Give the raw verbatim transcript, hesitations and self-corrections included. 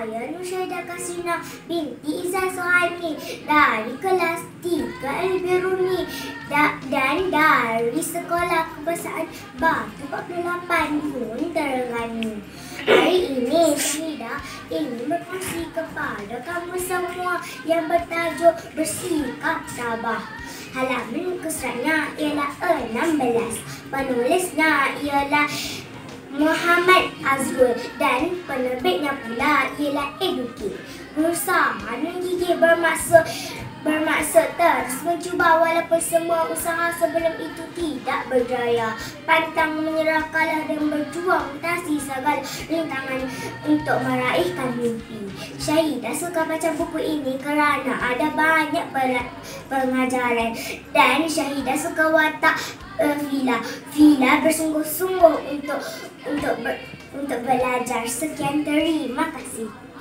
Saya Nursyaidah Kasrina binti Izzah Sohaimi dari kelas tiga Al-Biruni dan dari Sekolah Kebangsaan Batu empat puluh lapan Gunung Terengganu. Hari ini Syahidah ingin berkongsi kepada kamu semua yang bertajuk Bersikap Tabah. Halaman kesuratnya ialah enam belas. Penulisnya ialah Muhammad Azrul dan penerbitnya pula ialah Educate. Berusaha menggigih bermaksud bermaksud terus mencuba walaupun semua usaha sebelum itu tidak berjaya. Pantang menyerah, kalah dan berjuang mengatasi segala rintangan untuk meraihkan mimpi. Syahidah suka baca buku ini kerana ada banyak pengajaran dan Syahidah suka watak uh, Fila. Fila bersungguh-sungguh untuk untuk ber, untuk belajar. Sekian, terima kasih.